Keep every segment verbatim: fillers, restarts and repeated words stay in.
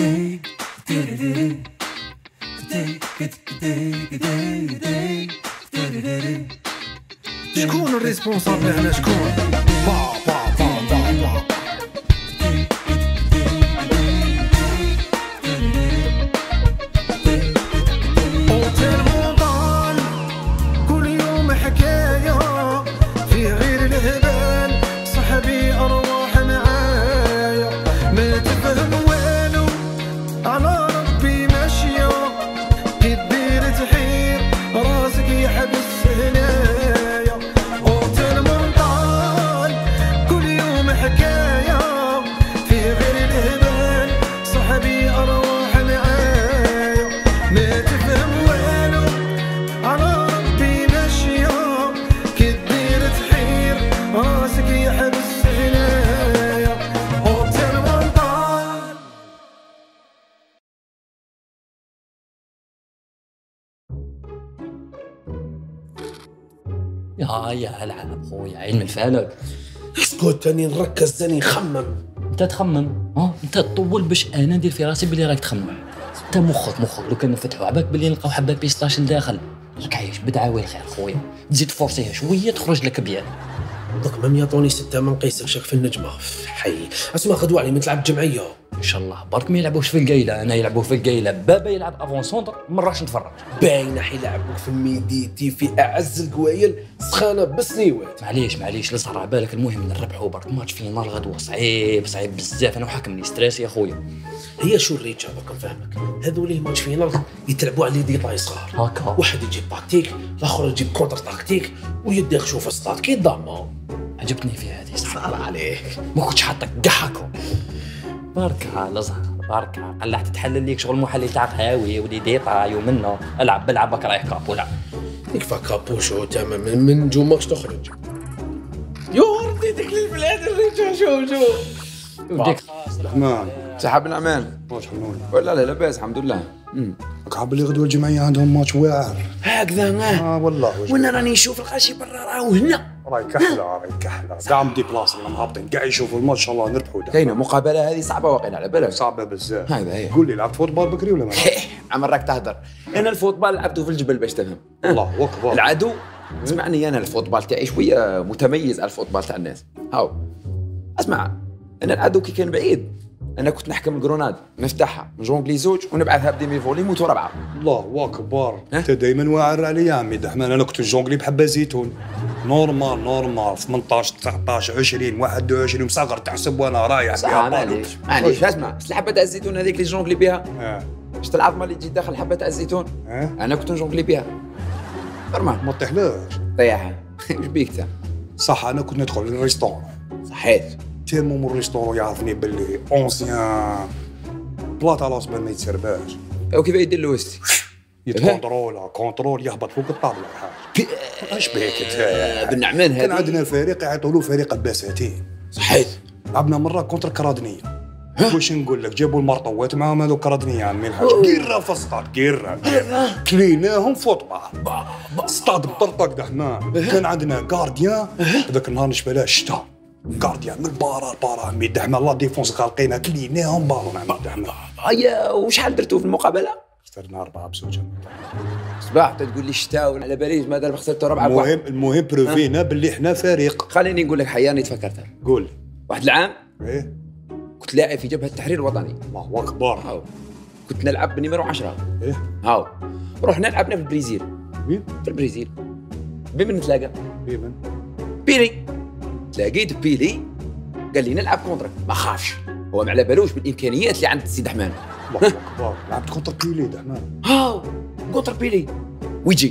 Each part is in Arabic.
شكون الريسبونسابل هنا؟ شكون؟ با با با با با اوتيل موطان كل يوم حكاية فيه غير الهبال، صحبي أرواح معايا ما تفهم والو، على ربي ماشية كي تدير تحير راسك يحبس هنايا. اوتيل موطان كل يوم حكاية فيه غير الهبال، صحبي أرواح معايا ما تفهم والو، على ربي ماشية كي تدير تحير راسك يحبس هنايا. اوتيل موطان يا يا العب خويا علم الفلك. اسكت تاني نركز تاني نخمم. انت تخمم ها انت تطول باش انا ندير في راسي بلي راك تخمم. انت مخك مخك لو كان نفتحوا عباك بلي نلقاو حبه بيستاش لداخل. راك عايش بدعاوي الخير خويا، تزيد تفورسيها شويه تخرج لك بيان. دوك ما يعطوني ستة ما نقيسك شك في النجمة حي. اسمع غدوة علي ما تلعب جمعية ان شاء الله برك ما يلعبوش في القايله، انا يلعبوا في القايله، بابا يلعب افون سونتر ما نراش نتفرج. باينة حيلعبوك في الميديتي في اعز القوايل سخانة بسنيوات. معليش معليش لصرع بالك، المهم نربحوا برك ماتش فينا الغدوه صعيب صعيب بزاف، انا وحاكمني ستريس يا خويا. هي شو الريتش هذاك نفهمك، هذول ماتش فينال يتلعبوا على دي طاي صغار هكا واحد يجيب تاكتيك الاخر يجيب كونتر تاكتيك ويدخلوا في الصاد كي ضامه. عجبتني في هذه صح. الله عليك ما كنتش حاطك قحكو. بارك على زهر بارك قلعت تحلل ليك شغل محلل تاع قهاوي ودي ديطاي ومنه العب بلعبك رايح كابو لعب يكفى كابوشو تمام من من جو ماكش تخرج. يا رديتك للبلاد الرجال. شو شو وديك الرحمن سحب الأمان واش حنوني ولا لا لاباس الحمد لله. راك عارف بلي غدوه الجمعيه عندهم ماتش واعر هكذا اه والله واش وانا راني نشوف الغاشي برا راهو هنا راهي كحله راهي كحله كاع مدي بلاصه مهبطين كاع يشوفوا الماتش ان شاء الله نربحوا. كاينه مقابله هذه صعبه واقيلا على بالك صعبه بزاف. هذا هي قول لي لعبت فوتبال بكري ولا ما لعبت؟ عمر راك تهدر. انا الفوتبال لعبته في الجبل باش تفهم. الله اكبر. العدو اسمعني انا الفوتبال تاعي شويه متميز على الفوتبال تاع الناس. هاو اسمع انا العدو كي كان بعيد انا كنت نحكم الجروناد نفتحها نجونغلي زوج ونبعثها بديمي فولي موتو ربعه. الله اكبر انت دائما واعر علي يا عمي دحمان. انا كنت نجونغلي بحبه زيتون نورمال نورمال ثمنطاش تسعطاش عشرين واحد وعشرين مصغر تحسب وانا رايح صح. معليش معليش اسمع الحبه تاع الزيتون هذيك اللي جونغلي بها اه شفت العظمه اللي تجي داخل حبه تاع الزيتون اه انا كنت نجونغلي بها نورمال ما تطيحلاش طيحها. ايش بيك انت؟ صح انا كنت ندخل للريستورون صحيت تيرمو من الريستورون يعرفني باللي اونسيان بلاط على صبر ما يتسرباش وكيف يدير لوستي يتكونترولا كونترول يهبط فوق الطابله الحاج. اش بيك انت بالنعمان هذه؟ كان عندنا فريق يعيطوا له فريق البساتين. صحيت لعبنا مره كونتر كرادنيه. واش نقول لك جابوا المرطوات معاهم هذوك كرادنيه عمي الحاج كيرا في السطاد كيرا كليناهم فوتبال سطاد بطرطق دحمان. كان عندنا كارديان هذاك النهار نشبه له الشتاء كارديان من البارا البارا عمي دحمان لا ديفونس غالقينها كليناهم بالون عمي دحمان. هيا وشحال درتوا في المقابله؟ خسرنا أربعة بزوج. صباح تقول لي الشتاء على باليش مادام خسرتوا ربعه بواحد. المهم المهم بروفينا باللي احنا فريق. خليني نقول لك حياني تفكرتها. قول. واحد العام ايه كنت لاعب في جبهه التحرير الوطني. الله اكبر. هاو كنت نلعب بنيميرو عشرة. ايه هاو رحنا لعبنا في البرازيل. وين؟ في البرازيل. بمن نتلاقى؟ بمن؟ بيلي. تلاقيت بيلي قال لي نلعب كونترك ما خافش هو ما على بالوش بالامكانيات اللي عند السي احمد. الله اكبر. لعبت كونتر بيلي دحمان. هاو كونتر بيلي ويجي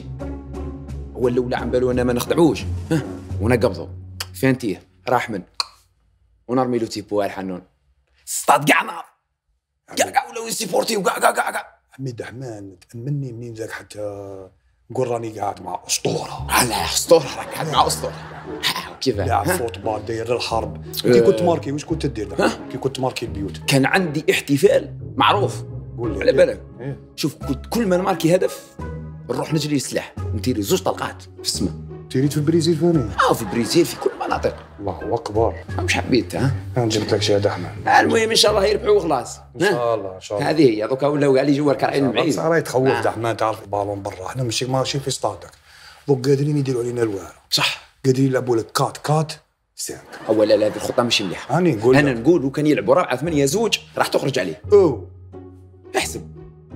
هو الاولى عم بالو انا ما نخدعوش ها ونقبضه فانتيه راح من ونرمي له تيبو الحنون صطاد كاع نار كاع كاع ولاو يسيبورتي وكاع كاع كاع كاع. عمي دحمان تأمني منين ذاك حتى نقول راني قاعد مع اسطوره. لا اسطوره راك قاعد مع اسطوره كيف لاعب فوتبال داير الحرب. كي كنت ماركي واش كنت دير دحمان؟ كي كنت ماركي البيوت كان عندي احتفال معروف. قول لي على بالك إيه؟ شوف كنت كل ما نماركي هدف نروح نجري السلاح نديري زوج طلقات في السماء. تيريت في البرازيل فاني. اه في البرازيل في كل ناطق. الله اكبر. مش حبيت ها. انا جبت لك شي هذا احمد. المهم ان شاء الله يربحوا وخلاص. ان شاء الله ان شاء الله. هذه هي دوكا ولاو كاع اللي جوا الكرعين بعيد. بس راه يتخوف د احمد، تعرف البالون برا، حنا ماشي ماشي في ستادك. دوك قادرين يديروا علينا الوالو. صح. قادرين يلعبوا لك كات كات سانك. اولا لا هذه الخطه ماشي مليحه. راني نقول انا نقول لو كان يلعبوا رابعه ثمانيه زوج راح تخرج عليه. او احسب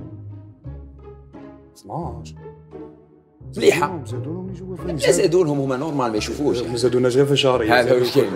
اثناش مليحه. زادوا لهم يجوا فين؟ لا زادوا لهم هما نورمال ما يشوفوش. ما زادوناش غير في شهريه. هذا هو الكاين.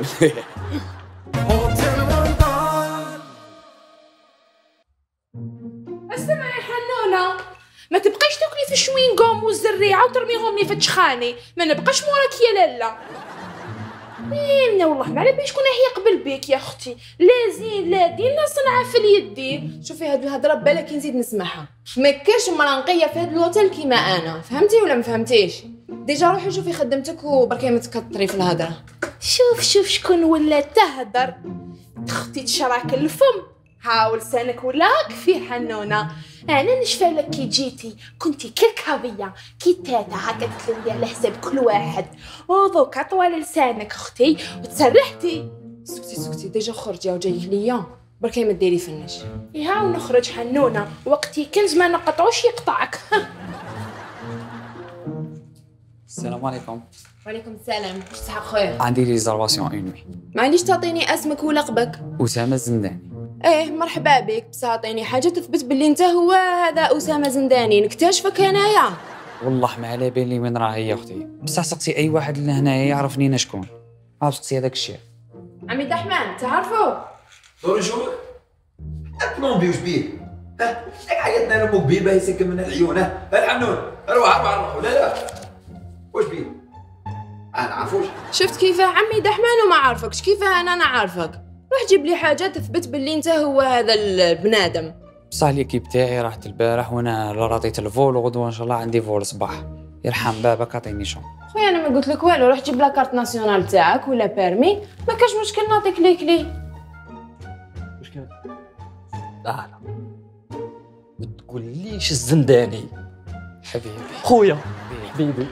اسمعي حنونه، ما تبقيش تاكلي في الشوينغوم والزريعه وترميهم لي في التشخاني، ما نبقاش موراك يا لاله. ايه والله ما على باليش كون هي قبل بيك يا اختي، لا زين لا دين لا صنعه في اليدين. شوفي هاد الهضره بالك نزيد نسمعها، ما كاينش مرا نقيه في هاد الوتيل كيما انا، فهمتي ولا ما فهمتيش؟ ديجا روحي شوفي خدمتك وبركي ما تكثري في الهضره. شوف شوف شكون ولا تهدر، اختي تشراك الفم هاو لسانك ولاك في حنونه. انا نشفى لك كي جيتي كنتي كركابيه كي تاتا هكا تتلوي على حساب كل واحد، وذوكا طوال لسانك اختي وتسرحتي. سكتي سكتي ديجا خرجي وجايك ليا بركي ما ديري فنش. هاو نخرج حنونه وقتي كنز ما نقطعوش يقطعك. السلام عليكم. وعليكم السلام. واش صحا خويا؟ عندي ريزرفاسيون اون نوي. معليش تعطيني اسمك ولقبك؟ أسامة الزنداني. ايه مرحبا بك، بصح عطيني حاجه تثبت باللي انت هو هذا اسامه زنداني نكتشفك هنايا. والله ما على بالي وين راه هي اختي، بصح سقسي اي واحد اللي هنايا يعرفني انا شكون. ها سقسي هذاك الشيء. عمي دحمان تعرفوا؟ دور نشوف البلومبي وش بيه؟ ها حياتنا انا مقبيل باهي يسكن من العيون. ها الحنون روح روح روح. لا لا واش بيه؟ انا عارفوش. شفت كيفاه عمي دحمان وما عارفكش، كيفاه انا انا عارفك. روح جيب لي حاجه تثبت باللي انت هو هذا البنادم. بصح ليكيب تاعي راحت البارح وانا راطيت الفول، وغدوه ان شاء الله عندي فول صباح. يرحم بابك عطيني شون. خويا انا ما قلت لك والو، روح جيب لا كارت ناسيونال تاعك ولا بيرمي، ما كاش مشكل نعطيك لي كلي. مشكل؟ لا لا ما تقوليش الزنداني حبيبي خويا حبيبي.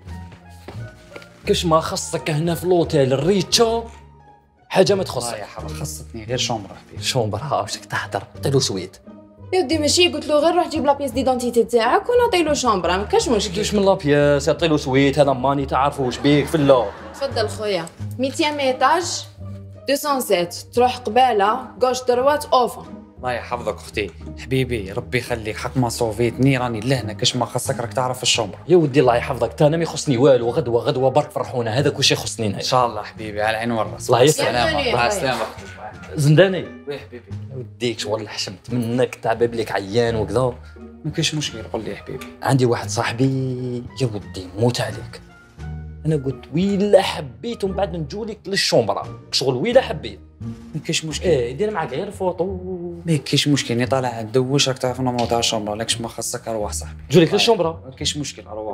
كاش ما خصك هنا في لوتيل الريتشو حاجه ما الله تخصك. يحفظك خصتني غير شومبر حبيبي. شومبر ها واش تهدر عطيلو سويت. يا ودي ماشي قلت له غير روح جيب لا بيس ديدونتيتي تاعك ونعطي له شومبره، ما كاش مشكل. كيفاش من لابياس عطيلو سويت، هذا ماني تعرفوا واش بيك في اللور. تفضل خويا. ميتيام ايطاج مئتين وسبعة، تروح قباله غوش دروات اوفا. الله يحفظك اختي حبيبي، ربي يخليك. حق ما صوفيتني راني لهنا، كاش ما خصك راك تعرف الشومبر. يا ودي الله يحفظك، تا انا ما يخصني والو، غدوه غدوه برك فرحونا، هذاك واش يخصني ان هنا. شاء الله حبيبي على العين والراس. الله يسلمك. يا مع خويا. السلامه. زنداني وي حبيبي يا وديك شغل حشمت منك، تعبب لك عيان وكذا. ما كاينش مشكل قول لي حبيبي. عندي واحد صاحبي يا ودي موت عليك، انا قلت ويلا حبيت ومن بعد نجولك للشومبره شغل ويلا حبيت. ما كاينش مشكل. ايه يدير معاك غير فوطو. ما كاينش مشكل، اني طالع ندوش راك تعرف النمرو تاع الشومبر، لكش ما خصك ارواح صاحبي. نجولك للشومبره. ما كاينش مشكل ارواح.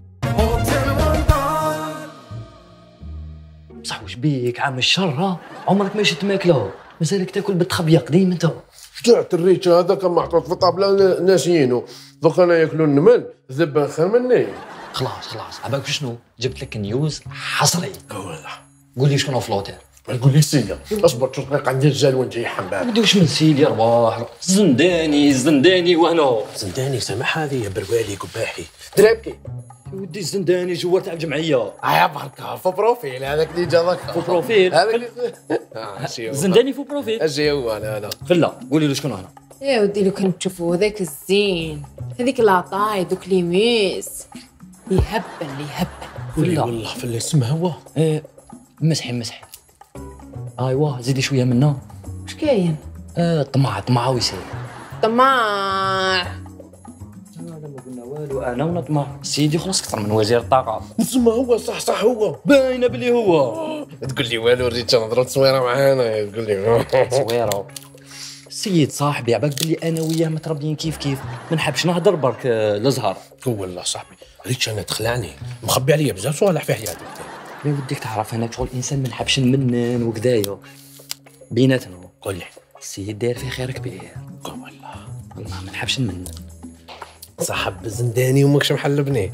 بصح واش بيك عام الشر ها؟ عمرك ما شفت ماكله، مازالك تاكل بالتخبيق ديما انت. طلعت الريتش هذا كان محطوط في الطابله ناسيينو، دوك انا ياكلوا النمل ذبان خير مني. خلاص خلاص عباك شنو؟ جبت لك نيوز حصري. والله قول لي شكون في لوتيل. يقول لي سيدي اصبر شوف دقيقه عندي الرجال وانت يا حباب. ودي واش من سيدي رواح زنداني زنداني وهنا. زنداني سامح هذه يا بروالي قباحي درابكي. ودي الزنداني جوار تاع الجمعيه. يا بركه في بروفيل هذاك اللي جا ذاك فو بروفيل. هذاك اللي زنداني فو بروفيل. اجي هو انا انا خلا قولي له شكون هنا. يا ودي لو كان تشوفوا هذاك الزين، هذيك لاطاي دوك لي ميس يهبل يهبل. ولا والله في الاسم هو ايه مسحي مسحي. ايوا زيدي شويه منا. واش كاين؟ آه طماع طماع ويسير. طماع. انا ما قلنا والو، انا ونطمع سيدي خلاص اكثر من وزير الطاقه. اسمه هو صح صح هو باينه بلي هو. تقول لي والو ريت نضرب تصويره معانا تقول لي تصويره. السيد صاحبي عباك بلي انا وياه متربيين كيف كيف، ما نحبش نهضر برك لزهر. هو والله صاحبي ريتش انا تخلعني مخبي عليا بزاف صوالح في حياتك. ما وديك تعرف انا شغل انسان ما نحبش نمنن وكذايا بيناتنا. قول لي السيد داير في خير كبير. قول والله والله ما نحبش نمنن. صاحب زنداني وماكش محلبني.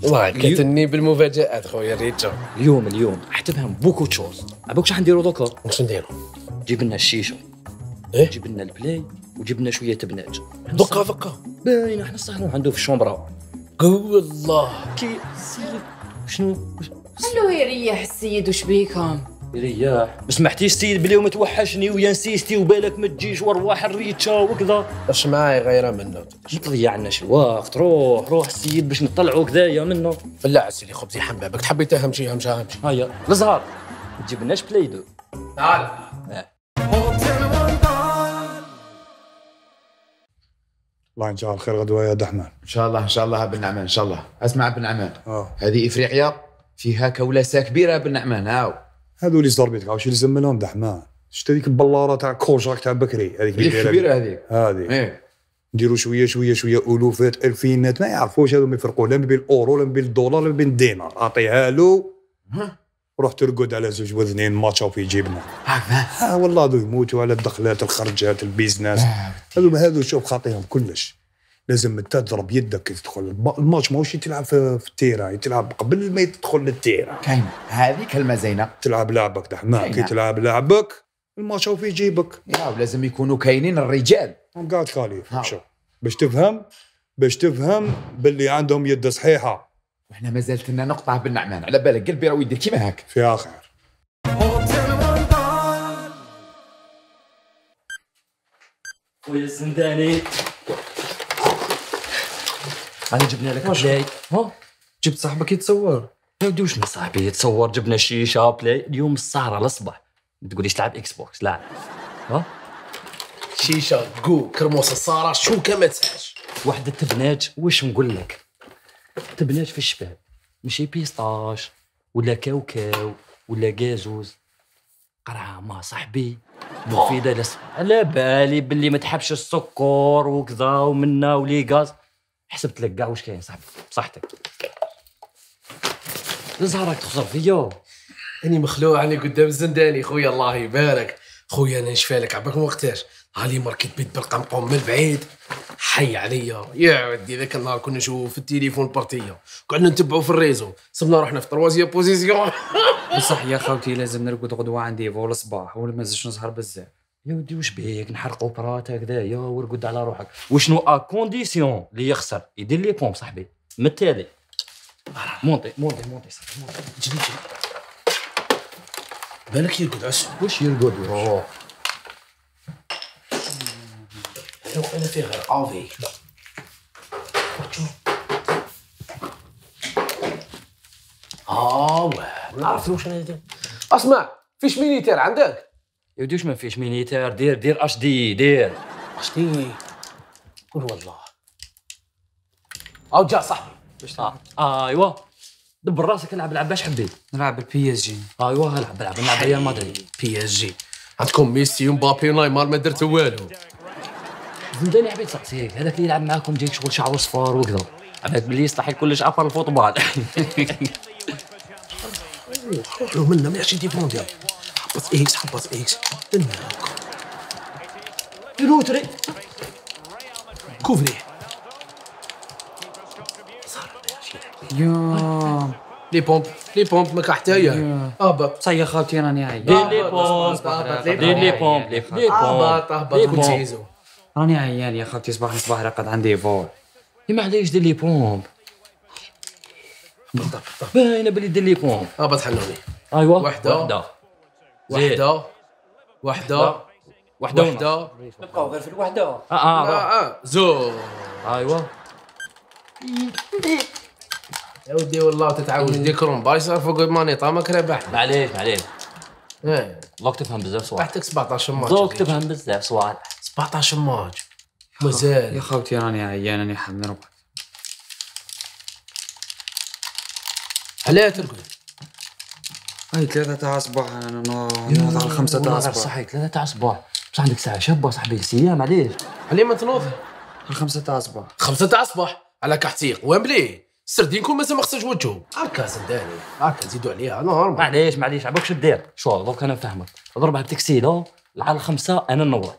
والله كتني بالمفاجآت خويا ريتشا. اليوم اليوم راح تفهم بوكو تشوز. عباك واش حنديرو دوكا؟ واش نديرو؟ جيب لنا الشيشه، ايه جيب لنا البلاي، وجيب لنا شويه تبنات. دقه دقه باين احنا نسهروا عنده في الشومبرا. قول الله. كي السيد شنو؟ خلوه يريح السيد وش بيكم؟ رياح ما سمحتيش السيد بلي ما توحشني ويا نسيستي وبالك ما تجيش وارواح الريتشا وكذا. اش معاي غير منه؟ ما تضيع لنا شي وقت. روح روح السيد باش نطلعوا كذايا منه. بالله عسلي خبزي حبابك تحبي تهمشي همشي همشي. هيا الزهر ما تجيبلناش بلاي دو. تعال. الله ان شاء الله خير غدوه يا دحمان. ان شاء الله ان شاء الله بن نعمان ان شاء الله. اسمع بن نعمان، اه هذه افريقيا فيها كولاسه كبيره بن نعمان. هاو هذو اللي صربيتك واش يلزم منهم دحمان. شفت هذيك البلاره تاع كوجاك تاع بكري هذيك اللي كبيره هذيك. هذه ايه نديروا شويه شويه شويه الوفات الفينات ما يعرفوش هذو ما يفرقوا لا بين الاورو لا بين الدولار لا بين الدينار. اعطيها له روح ترقد على زوج وذنين ماتشاو في جيبنا. هكذا ها والله هذو يموتوا على الدخلات الخرجات البيزنس. هذو هذو شوف خاطيهم كلش. لازم انت تضرب يدك كي تدخل الماتش، ماهوش تلعب في, في التيران، تلعب قبل ما تدخل للتيران. كاين هذه كلمه زينه. تلعب لعبك دحمان كي تلعب لعبك الماتش في جيبك. يا ولازم يكونوا كاينين الرجال. قاعد خليف شوف باش تفهم باش تفهم باللي عندهم يد صحيحه. وحنا ما زالت لنا نقطه بن نعمان، على بالك قلبي راه يدير كيما هاك. فيها خير. خويا الزنداني انا جبنا لك بلاي. ها جبت صاحبك يتصور. يا ودي واش من صاحبي يتصور؟ جبنا شيشه بلاي اليوم السهره للصباح. ما تقوليش تلعب اكس بوكس لا. ها شيشه كو كرموس الصاره شو كما تسعش. وحده تبنات واش نقول لك؟ تبنات في الشباب ماشي بيسطاش ولا كاوكاو ولا قازوز. قرعه ما صاحبي مفيده لس. على بالي باللي ما تحبش السكر وكذا ومنا ولي غاز. حسبت لك كاع واش كاين صاحبي بصحتك. الزهرك تخسر فيا. اني مخلوع علي قدام الزنداني خويا الله يبارك. خويا انا نشفى لك عباك وقتاش هالي ماركيت بيت بالقمقم من بعيد حي عليا. يا ودي ذاك النهار كنا نشوفوا في التليفون بارتيه قعدنا نتبعوا في الريزو صبنا روحنا في تروازيام بوزيسيون. بصح يا خوتي لازم نرقد غدوه عندي فول الصباح ولا ما نزيدش نسهر بزاف. يا ودي واش بيك نحرقوا برات هكذايا ورقد على روحك. وشنو ا كونديسيون اللي يخسر يدير لي بوم صاحبي من التالي. مونتي مونتي مونتي صاحبي مونتي. جري جري بالك يرقد عش. واش يرقد روح. انا فيه غير افي. اه واه نعرف واش انا ندير. اسمع فيش ميليتير عندك؟ يا ودي واش ما فيش مينيتير. دير دير اش دي دير شتي قول والله. او جا صاحبي آه. آه ايوا دبر راسك العب العب باش حبيت. نلعب بالبي اس جي. آه ايوا العب العب نلعب ريال مدريد. بي اس جي عندكم ميسي ومبابي ونايمار ما درتوا والو. زنداني حبيت سقسيك هذاك اللي يلعب معاكم جايك شغل شعر صفار وكذا. عباك باللي يستحي كلش افر الفوتبال. روح له منا ما يعرفش يدير مونديال. حبط اكس حبط اكس دنياك يروتري كوفري. يا لي بومب لي بومب ما حتى هبط. صح يا خوتي راني عايي. دير لي بومب دير لي بومب لي بومب هبط هبط لي كل بومب. سيزو. راني عيان يا خوتي صباح صباح راقد عندي فول. معليش دير لي بومب. باينه بلي دير لي بومب. هبط حنوني. ايوا وحده وحده وحده وحده وحده وحده. نبقاو غير في الوحده. اه اه اه اه زو. ايوا يا ودي والله تتعود ديكرون بايصر فوق المانيطه ماك رابح. معليش معليش ايه دوك تفهم بزاف صوالح. بحتك سبعطاش ماتش. دوك تفهم بزاف صوالح. سبعطاش ماتش يا مازال. خوتي راني عيان راني حاب نرقد. علاه ترقد؟ هاي ثلاثة تاع الصباح انا نوض على خمسة تاع الصباح. صحي ثلاثة تاع الصباح بصح عندك ساعة شابة صاحبي سيام معليش. عليه ما تنوض؟ على خمسة تاع الصباح. خمسة تاع الصباح على كحتيق وامبلي سردينكم مازال ما خصهاش وجهو. هكا زنداني هكا نزيدو عليها نورمال. معليش معليش عباك شو دير. شو دوك انا نفهمك ضربها بتكسيله على الخمسة انا نوضك.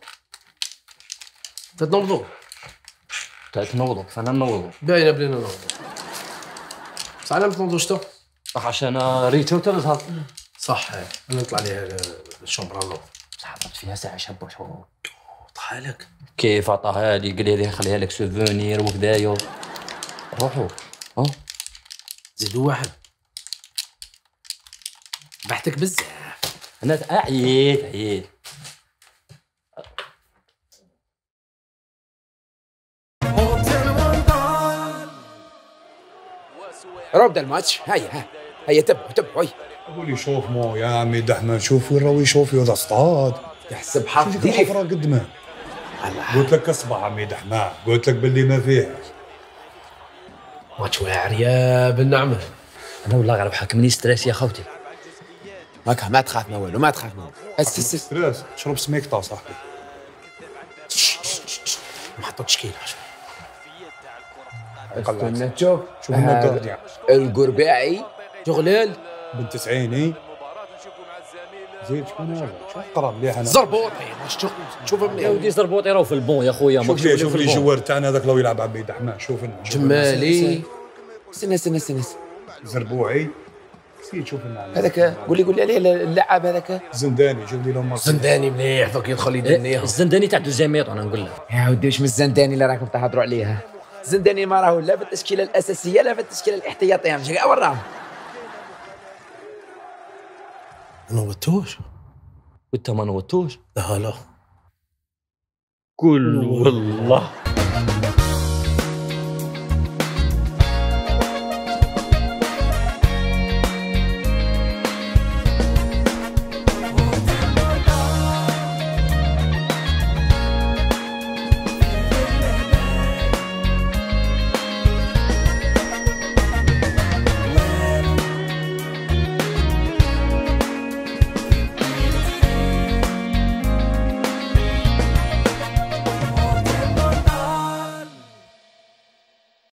تتنوضوا تنوضك فانا نوضك. باينه بلينا نوضوا. صح انا متنوضوش صح عشان ريتو تظهر. صح انا نطلع ليها الشومبرانو صح ضربت فيها ساعه شابه شو طاح لك كيف عطاها لي؟ قال لي نخليها لك سوفونير وكذايا. روحوا ها زيدوا واحد بحتك بزاف. انا عييت عييت. راه بدا الماتش. هيا ها هيا تبعوا تبعوا. هيا قول لي شوف مو يا عمي دحمان، شوف وين راهو يشوف هذا اصطاد. تحسب حرف شوف ديك. الحفره قدامك. قلت لك اصبح عمي دحمان، قلت لك باللي ما فيه. ماتش واعر يا بن نعمه. انا والله غير حاكمني ستريس يا خوتي. هاكا ما تخاف ما والو ما تخاف ما والو. اس اس اس ستريس شرب سميكتا صاحبي. ما حطوا تشكيله. استنى تشوف شوف لنا الجارديان القرباعي شغلال بن تسعيني. زيد شكون هذا؟ شوف قرا مليح انا. زربوطي شوف شوف يا منين ودي زربوطي راهو في البون يا خويا. شوف لي شوف لي جوار تاعنا هذاك لو يلعب عبيد الرحمن. شوف لنا جمالي. استنى استنى استنى زربوعي. نسيت شوف لنا هذاك قول لي قول لي عليه اللاعب هذاك. زنداني. شوف لي لو ما زنداني مليح دوك يدخل يدنيها. الزنداني تاع دوزيام انا نقول لك. يا ودي واش من الزنداني اللي راكم تهضروا عليها؟ الزنداني ما راهو لا في التشكيله الاساسيه لا في التشكيله الاحتياطيه. مش كاع وراه. ما نوتوش وانت ما نوتوش؟ لا لا قول والله